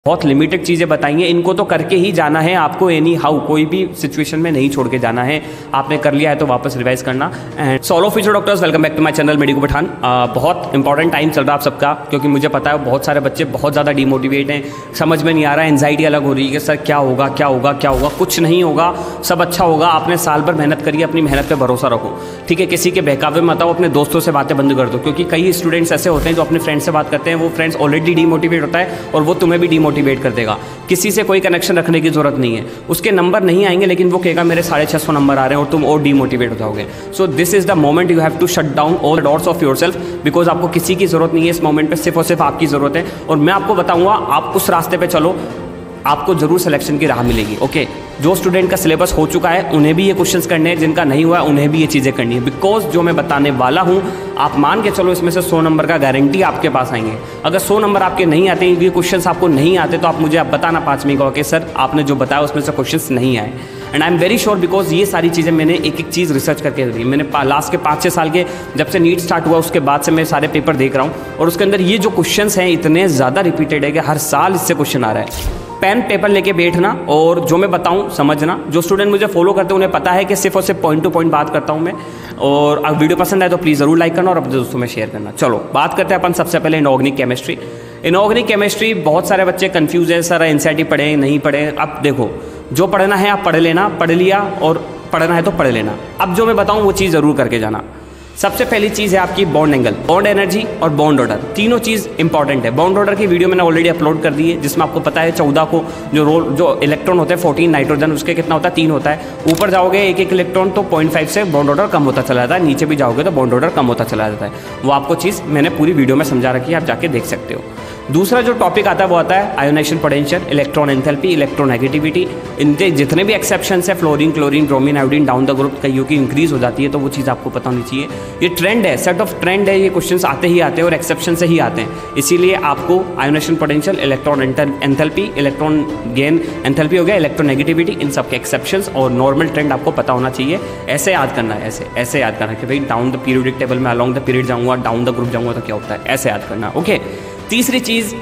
बहुत लिमिटेड चीज़ें बताई हैं, इनको तो करके ही जाना है आपको, एनी हाउ कोई भी सिचुएशन में नहीं छोड़ के जाना है। आपने कर लिया है तो वापस रिवाइज करना। And so hello physio doctors, welcome back to my channel medico Pathan. बहुत इंपॉर्टेंट टाइम चल रहा है आप सबका, क्योंकि मुझे पता है बहुत सारे बच्चे बहुत ज़्यादा डिमोटिवेट हैं, समझ में नहीं आ रहा है, एंजाइटी अलग हो रही है कि सर क्या होगा क्या होगा क्या होगा। कुछ नहीं होगा, सब अच्छा होगा। आपने साल भर मेहनत करी, अपनी मेहनत पर भरोसा रखो, ठीक है। किसी के बहकावे में मत आओ, अपने दोस्तों से बातें बंद कर दो, क्योंकि कई स्टूडेंट्स ऐसे होते हैं जो अपने फ्रेंड से बात करते हैं, वो फ्रेंड्स ऑलरेडी डिमोटिवेट होता है और वो तुम्हें भी डिमोटिवेट कर देगा। किसी से कोई कनेक्शन रखने की जरूरत नहीं है। उसके नंबर नहीं आएंगे, लेकिन वो कहेगा मेरे 650 नंबर आ रहे हैं और तुम और डिमोटिवेट हो जाओगे। So this is the moment you have to shut down all the doubts of yourself, because आपको किसी की जरूरत नहीं है इस मोमेंट पे, सिर्फ और सिर्फ आपकी जरूरत है। और मैं आपको बताऊंगा, आप उस रास्ते पे चलो, आपको जरूर सिलेक्शन की राह मिलेगी। ओके, जो स्टूडेंट का सिलेबस हो चुका है उन्हें भी ये क्वेश्चंस करने हैं, जिनका नहीं हुआ है उन्हें भी ये चीज़ें करनी है। बिकॉज जो मैं बताने वाला हूँ, आप मान के चलो इसमें से 100 नंबर का गारंटी आपके पास आएंगे। अगर 100 नंबर आपके नहीं आते, ये क्वेश्चंस आपको नहीं आते, तो आप मुझे आप बताना 5 का कि सर आपने जो बताया उसमें से क्वेश्चंस नहीं आए। And I am very sure, because ये सारी चीज़ें मैंने एक एक चीज़ रिसर्च करके दी। मैंने लास्ट के 5-6 साल के, जब से नीट स्टार्ट हुआ उसके बाद से मैं सारे पेपर देख रहा हूँ, और उसके अंदर ये जो क्वेश्चंस हैं इतने ज़्यादा रिपीटेड है कि हर साल इससे क्वेश्चन आ रहा है। पेन पेपर लेके बैठना और जो मैं बताऊं समझना। जो स्टूडेंट मुझे फॉलो करते हैं उन्हें पता है कि सिर्फ और सिर्फ पॉइंट टू पॉइंट बात करता हूं मैं। और अगर वीडियो पसंद आए तो प्लीज़ ज़रूर लाइक करना और अपने दोस्तों में शेयर करना। चलो बात करते हैं अपन सबसे पहले इनऑर्गेनिक केमिस्ट्री। इनऑर्गेनिक केमिस्ट्री बहुत सारे बच्चे कंफ्यूज है, सर एनसीईआरटी पढ़े नहीं पढ़े। अब देखो, जो पढ़ना है आप पढ़ लेना, पढ़ लिया, और पढ़ना है तो पढ़ लेना। अब जो मैं बताऊँ वो चीज़ ज़रूर करके जाना। सबसे पहली चीज़ है आपकी बॉन्ड एंगल, बॉन्ड एनर्जी और बॉन्ड ऑर्डर। तीनों चीज़ इंपॉर्टेंट है। बॉन्ड ऑर्डर की वीडियो मैंने ऑलरेडी अपलोड कर दी है, जिसमें आपको पता है 14 को जो इलेक्ट्रॉन होते हैं 14 नाइट्रोजन, उसके कितना होता है 3 होता है। ऊपर जाओगे एक एक इलेक्ट्रॉन तो 0.5 से बॉन्ड ऑर्डर कम होता चला जाता है, नीचे भी जाओगे तो बॉन्ड ऑर्डर कम होता चला जाता है। वो आपको चीज़ मैंने पूरी वीडियो में समझा रखी है, आप जाके देख सकते हो। दूसरा जो टॉपिक आता है वो आता है ionisation potential, electron enthalpy, electronegativity. इनके जितने भी एक्सेप्शंस है, fluorine, chlorine, bromine, iodine, down the group कईयों की इंक्रीज हो जाती है, तो वो चीज़ आपको पता होनी चाहिए। ये ट्रेंड है, सेट ऑफ ट्रेंड है, ये क्वेश्चंस आते ही आते हैं और एक्सेप्शन से ही आते हैं। इसीलिए आपको ionisation potential, electron enthalpy, electron gain enthalpy हो गया, इलेक्ट्रोनेगेटिविटी, इन सब के एक्सेप्शंस और नॉर्मल ट्रेंड आपको पता होना चाहिए। ऐसे याद करना है, ऐसे याद करना कि भाई डाउन द पीरियोडिक टेबल में अलॉन्ग द पीरियड जाऊँगा, डाउन द ग्रुप जाऊँगा तो क्या होता है, ऐसे याद करना। ओके, तीसरी चीज़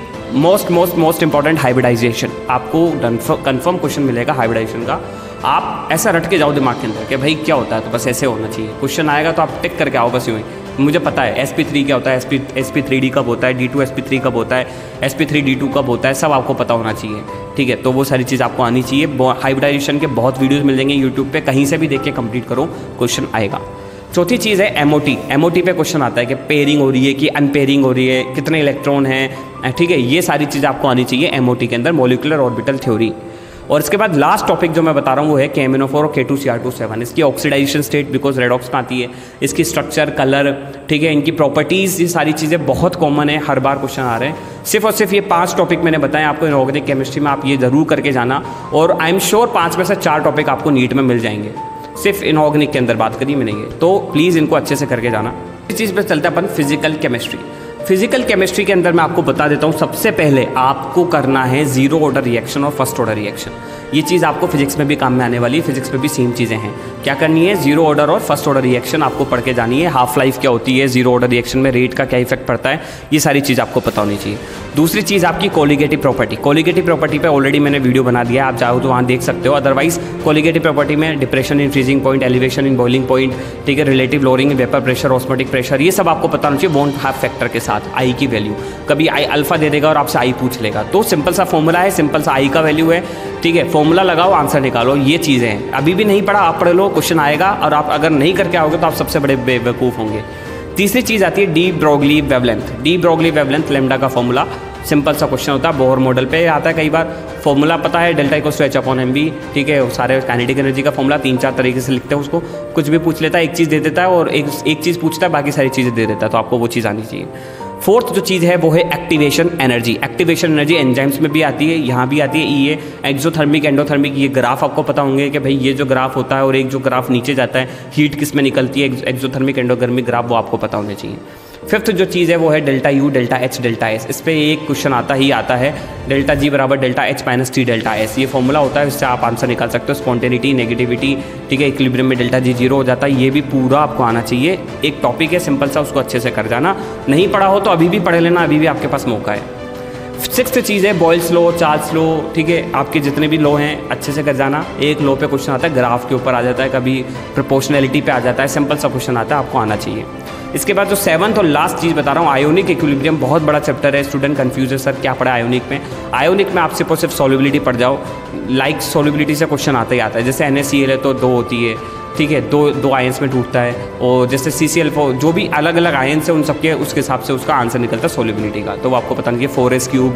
मोस्ट इंपॉर्टेंट, हाइब्रिडाइजेशन। आपको कंफर्म क्वेश्चन मिलेगा हाइब्रिडाइजेशन का। आप ऐसा रट के जाओ दिमाग के अंदर कि भाई क्या होता है, तो बस ऐसे होना चाहिए। क्वेश्चन आएगा तो आप टिक करके आओ, बस यूँ ही। मुझे पता है sp3 क्या होता है, sp3d कब होता है, d2sp3 कब होता है, sp3d2 कब होता है, सब आपको पता होना चाहिए, ठीक है। तो वो सारी चीज़ आपको आनी चाहिए। हाइब्रिडाइजेशन के बहुत वीडियोज़ मिल जाएंगे यूट्यूब पर, कहीं से भी देख के कंप्लीट करो, क्वेश्चन आएगा। चौथी चीज़ है एमओटी। एमओटी पे क्वेश्चन आता है कि पेयरिंग हो रही है कि अनपेयरिंग हो रही है, कितने इलेक्ट्रॉन हैं, ठीक है। ये सारी चीज़ आपको आनी चाहिए एमओटी के अंदर, मॉलिक्यूलर ऑर्बिटल थ्योरी। और इसके बाद लास्ट टॉपिक जो मैं बता रहा हूँ वो है KMnO4 और K2Cr27। इसकी ऑक्सीडाइजेशन स्टेट बिकॉज रेडॉक्स में आती है, इसकी स्ट्रक्चर, कलर, ठीक है, इनकी प्रॉपर्टीज़, ये सारी चीज़ें बहुत कॉमन है, हर बार क्वेश्चन आ रहे हैं। सिर्फ और सिर्फ ये 5 टॉपिक मैंने बताए आपको इनऑर्गेनिक केमिस्ट्री में, आप ये ज़रूर करके जाना। और आई एम श्योर 5 में से 4 टॉपिक आपको नीट में मिल जाएंगे, सिर्फ इनऑर्गेनिक के अंदर बात करी मैंने ये, तो प्लीज़ इनको अच्छे से करके जाना। इस चीज़ पे चलते हैं अपन फिजिकल केमिस्ट्री। फिजिकल केमिस्ट्री के अंदर मैं आपको बता देता हूँ, सबसे पहले आपको करना है 0 ऑर्डर रिएक्शन और फर्स्ट ऑर्डर रिएक्शन। ये चीज़ आपको फिजिक्स में भी काम में आने वाली है, फिजिक्स में भी सेम चीज़ें हैं। क्या करनी है, 0 ऑर्डर और फर्स्ट ऑर्डर रिएक्शन आपको पढ़ के जानी है। हाफ लाइफ क्या होती है, 0 ऑर्डर रिएक्शन में रेट का क्या इफेक्ट पड़ता है, ये सारी चीज़ आपको पता होनी चाहिए। दूसरी चीज़ आपकी कोलिगेटिव प्रॉपर्टी। कोलिगेटिव प्रॉपर्टी पे ऑलरेडी मैंने वीडियो बना दिया है, आप चाहो तो वहाँ देख सकते हो। अदरवाइज कोलिगेटिव प्रॉपर्टी में depression in freezing point, elevation in boiling point, ठीक है, relative lowering vapour pressure, osmotic pressure, ये सब आपको पता होना चाहिए। वॉन्ट हैव फैक्टर के साथ आई की वैल्यू, कभी आई अल्फा दे देगा और आपसे आई पूछ लेगा, तो सिंपल सा फॉर्मूला है, सिंपल सा आई का वैल्यू है, ठीक है। फॉर्मूला लगाओ, आंसर निकालो, ये चीज़ें हैं। अभी भी नहीं पढ़ा, आप पढ़ लो, क्वेश्चन आएगा, और आप अगर नहीं करके आओगे तो आप सबसे बड़े बेवकूफ़ होंगे। तीसरी चीज़ आती है de Broglie wavelength. De Broglie wavelength lambda का फॉर्मूला, सिंपल सा क्वेश्चन होता है, बोहर मॉडल पे आता है कई बार। फॉर्मूला पता है, डेल्टा इक्वल्स टू H/mv, ठीक है। सारे काइनेटिक एनर्जी का फॉर्मूला 3-4 तरीके से लिखते हैं उसको। कुछ भी पूछ लेता है, एक चीज़ दे देता है, और एक चीज़ पूछता है, बाकी सारी चीज़ें दे देता है, तो आपको वो चीज़ आनी चाहिए। फोर्थ जो चीज़ है वो है activation energy. Activation energy enzymes में भी आती है, यहाँ भी आती है। ये एक्सोथर्मिक, एंडोथर्मिक, ये ग्राफ आपको पता होंगे कि भाई ये जो ग्राफ होता है और एक जो ग्राफ नीचे जाता है, हीट किस में निकलती है, एक्सोथर्मिक, एंडोथर्मिक ग्राफ, वो आपको पता होने चाहिए। फिफ्थ जो चीज़ है वो है delta U, delta H, delta S. इस पर एक क्वेश्चन आता है, डेल्टा जी बराबर delta H minus T delta S. ये फॉर्मूला होता है, इससे आप आंसर निकाल सकते हो। स्पॉन्टेनिटी, नेगेटिविटी, ठीक है, इक्विलिब्रियम में डेल्टा जी 0 हो जाता है। ये भी पूरा आपको आना चाहिए। एक टॉपिक है सिंपल सा, उसको अच्छे से कर जाना। नहीं पढ़ा हो तो अभी भी पढ़ लेना, अभी भी आपके पास मौका है। सिक्स्थ चीज़ है बॉयल्स लो, चार्ल्स लो, ठीक है, आपके जितने भी लो हैं अच्छे से कर जाना। एक लो पे क्वेश्चन आता है, ग्राफ के ऊपर आ जाता है, कभी प्रोपोर्शनैलिटी पे आ जाता है, सिंपल सा क्वेश्चन आता है, आपको आना चाहिए। इसके बाद जो सेवंथ और लास्ट चीज़ बता रहा हूँ, आयोनिक इक्विलिब्रियम, बहुत बड़ा चैप्टर है, स्टूडेंट कंफ्यूज है सर क्या पढ़ा आयोनिक में। आयोनिक में आप सिर्फ सॉल्युबिलिटी पढ़ जाओ, लाइक सॉल्युबिलिटी से क्वेश्चन आता ही आता है। जैसे NaCl है तो 2 होती है, ठीक है, दो आयंस में टूटता है, और जैसे CCl4 जो भी अलग अलग आयंस है उन सबके उसके हिसाब से उसका आंसर निकलता है सॉल्युबिलिटी का। तो वो आपको पता नहीं है 4s³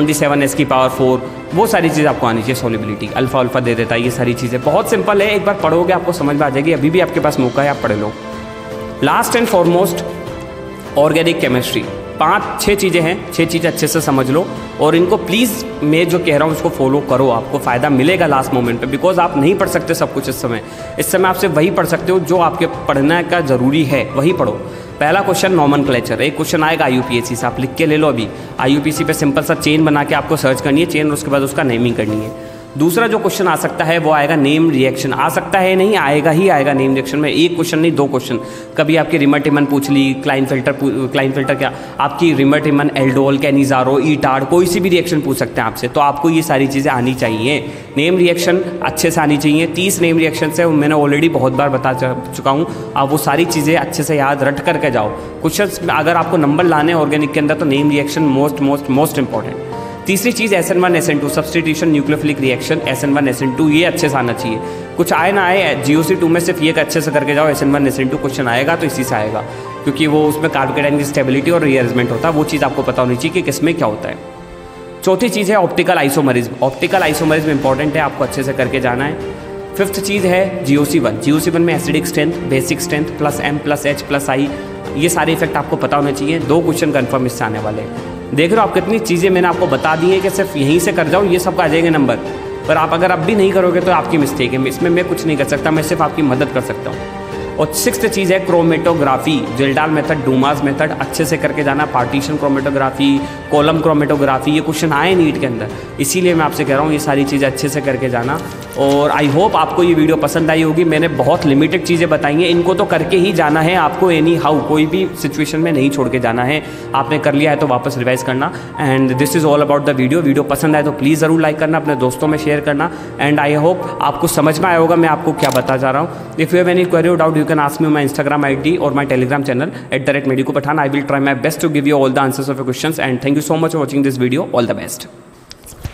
27s⁴ वो सारी चीज़ आपको आनी चाहिए। सॉल्युबिलिटी अल्फा दे देता है, ये सारी चीज़ें बहुत सिंपल है, एक बार पढ़ोगे आपको समझ में आ जाएगी। अभी भी आपके पास मौका है, आप पढ़ लो। Last and foremost organic chemistry, 5-6 चीज़ें हैं, 6 चीज़ें अच्छे से समझ लो और इनको प्लीज़ मैं जो कह रहा हूँ उसको फॉलो करो, आपको फ़ायदा मिलेगा लास्ट मोमेंट पे। बिकॉज आप नहीं पढ़ सकते सब कुछ इस समय आप सिर्फ वही पढ़ सकते हो जो आपके पढ़ने का ज़रूरी है, वही पढ़ो। पहला क्वेश्चन नॉमेनक्लेचर, एक क्वेश्चन आएगा IUPAC से, आप लिख के ले लो अभी। IUPAC पे सिंपल सा चेन बना के आपको सर्च करनी है चेन, और उसके बाद उसका नेमिंग करनी है। दूसरा जो क्वेश्चन आ सकता है वो आएगा नेम रिएक्शन, आ सकता है नहीं आएगा ही आएगा नेम रिएक्शन में, एक क्वेश्चन नहीं 2 क्वेश्चन। कभी आपकी रिमर-टिमन पूछ ली, क्लाइन फिल्टर क्या आपकी रिमर-टिमन, एल्डोल, कैनिज़ारो, ईटार्ड, कोई सी भी रिएक्शन पूछ सकते हैं आपसे, तो आपको ये सारी चीज़ें आनी चाहिए। नेम रिएक्शन अच्छे से आनी चाहिए। 30 नेम रिएक्शन है, मैंने ऑलरेडी बहुत बार बता चुका हूँ, आप वो सारी चीज़ें अच्छे से याद रट करके जाओ। क्वेश्चन में अगर आपको नंबर लाने ऑर्गेनिक के अंदर तो नेम रिएक्शन मोस्ट इंपॉर्टेंट। तीसरी चीज़ SN1 SN2 substitution nucleophilic reaction, SN1 SN2 ये अच्छे से आना चाहिए। कुछ आए ना आए, GOC2 में सिर्फ ये अच्छे से करके जाओ, SN1 SN2 क्वेश्चन आएगा तो इसी से आएगा, क्योंकि वो उसमें कार्बोकेटाइन की स्टेबिलिटी और रीअरेंजमेंट होता है, वो चीज़ आपको पता होनी चाहिए कि किसमें क्या होता है। चौथी चीज़ है optical isomerism, optical isomerism important है, आपको अच्छे से करके जाना है। फिफ्थ चीज़ है GOC1 में acidic strength, basic strength +M+H+I, ये सारे इफेक्ट आपको पता होने चाहिए। 2 क्वेश्चन कन्फर्म इससे आने वाले हैं। देख रहे हो आप कितनी चीज़ें मैंने आपको बता दी हैं कि सिर्फ यहीं से कर जाओ, ये सब आ जाएंगे नंबर। पर आप अगर अब भी नहीं करोगे तो आपकी मिस्टेक है, इसमें मैं कुछ नहीं कर सकता, मैं सिर्फ आपकी मदद कर सकता हूँ। और 6th चीज़ है chromatography, Kjeldahl method, Dumas method, अच्छे से करके जाना। पार्टीशन क्रोमेटोग्राफी, कॉलम क्रोमेटोग्राफी, ये क्वेश्चन आए नीट के अंदर, इसीलिए मैं आपसे कह रहा हूँ ये सारी चीज़ें अच्छे से करके जाना। और आई होप आपको ये वीडियो पसंद आई होगी। मैंने बहुत लिमिटेड चीज़ें बताई हैं, इनको तो करके ही जाना है आपको, एनी हाउ कोई भी सिचुएशन में नहीं छोड़ के जाना है। आपने कर लिया है तो वापस रिवाइज करना। And this is all about the video पसंद आए तो प्लीज़ ज़रूर लाइक करना, अपने दोस्तों में शेयर करना। एंड आई होप आपको समझ में आया होगा मैं आपको क्या बता जा रहा हूँ। If you have any query और doubt you can ask me my Instagram ID or my Telegram channel @medicopathan. I will try my best to give you all the answers of your questions, and thank you so much for watching this video. All the best.